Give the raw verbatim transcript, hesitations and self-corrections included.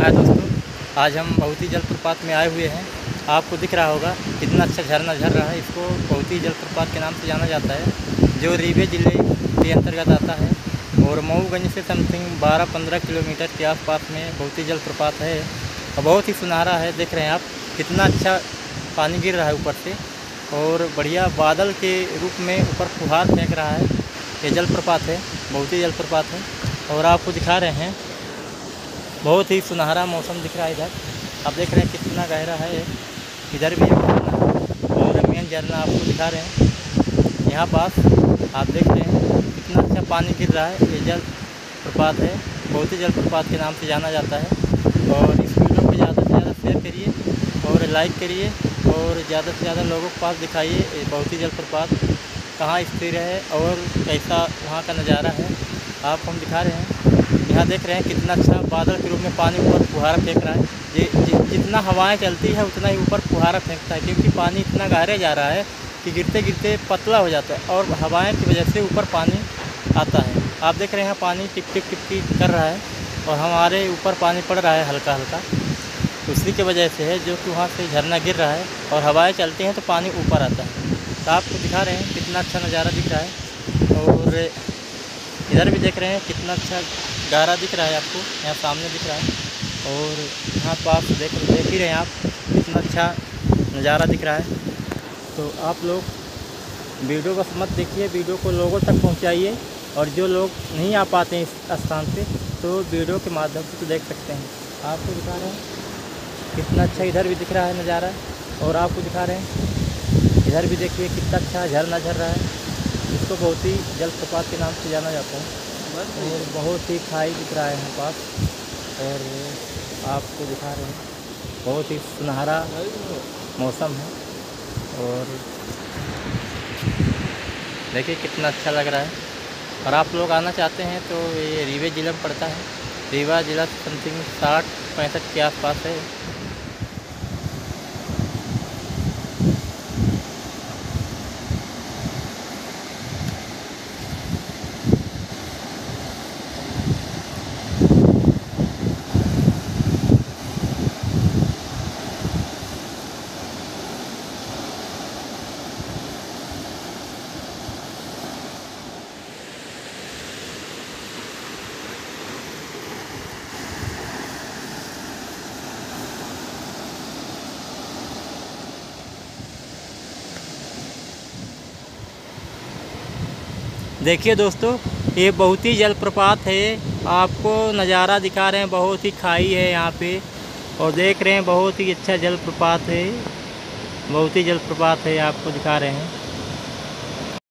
हाय दोस्तों, आज हम बहुती जलप्रपात में आए हुए हैं। आपको दिख रहा होगा कितना अच्छा झरना झर रहा है। इसको बहुती जलप्रपात के नाम से जाना जाता है, जो रीवा जिले के अंतर्गत आता है और मऊगंज से समथिंग बारह पंद्रह किलोमीटर के आसपास में बहुती जलप्रपात है और बहुत ही सुनहरा है। देख रहे हैं आप कितना अच्छा पानी गिर रहा है ऊपर से और बढ़िया बादल के रूप में ऊपर फुहार फेंक रहा है। ये जलप्रपात है, बहुती जलप्रपात है और आपको दिखा रहे हैं बहुत ही सुनहरा मौसम दिख रहा है। इधर आप देख रहे हैं कितना गहरा है, इधर भी एक झरना और मेन झरना आपको दिखा रहे हैं। यहाँ पास आप देख रहे हैं कितना अच्छा पानी गिर रहा है। ये जलप्रपात है, बहुती जलप्रपात के नाम से जाना जाता है। और इस वीडियो को ज़्यादा से ज़्यादा शेयर करिए और लाइक करिए और ज़्यादा से ज़्यादा लोगों के पास दिखाइए ये बहुती जलप्रपात कहाँ स्थित है और कैसा वहाँ का नज़ारा है। आप हम दिखा रहे हैं। यहाँ देख रहे हैं कितना अच्छा बादल के रूप में पानी ऊपर फुहारा फेंक रहा है। ये जि, जितना हवाएं चलती है उतना ही ऊपर फुहारा फेंकता है, क्योंकि पानी इतना गहरे जा रहा है कि गिरते गिरते पतला हो जाता है और हवाएं की वजह से ऊपर पानी आता है। आप देख रहे हैं पानी टिप टिप टिप टिप कर रहा है और हमारे ऊपर पानी पड़ रहा है हल्का हल्का। उसी की वजह से है जो कि वहाँ से झरना गिर रहा है और हवाएँ चलती हैं तो पानी ऊपर आता है। तो आपको दिखा रहे हैं कितना अच्छा नज़ारा दिख रहा है। और इधर भी देख रहे हैं कितना अच्छा गहरा दिख रहा है, आपको यहाँ सामने दिख रहा है। और यहाँ पास देख देख ही रहे हैं आप कितना अच्छा नज़ारा दिख रहा है। तो आप लोग वीडियो को मत देखिए, वीडियो को लोगों तक पहुँचाइए और जो लोग नहीं आ पाते हैं इस स्थान पे तो वीडियो के माध्यम से तो देख सकते हैं। आपको दिखा रहे हैं कितना अच्छा इधर भी दिख रहा है नज़ारा और आपको दिखा रहे हैं इधर भी देखिए कितना अच्छा झरना झर रहा है। इसको बहुती जलप्रपात के नाम से जाना जाता है और बहुत ही खाई दिख रहा है यहाँ पास। और आपको दिखा रहे हैं बहुत ही सुनहरा मौसम है और देखिए कितना अच्छा लग रहा है। और आप लोग आना चाहते हैं तो ये रीवा जिला में पड़ता है। रीवा जिला समथिंग साठ पैंसठ के आसपास है। देखिए दोस्तों, ये बहुती जलप्रपात है। आपको नज़ारा दिखा रहे हैं, बहुत ही खाई है यहाँ पे और देख रहे हैं बहुत ही अच्छा जलप्रपात है, बहुती जलप्रपात है आपको दिखा रहे हैं।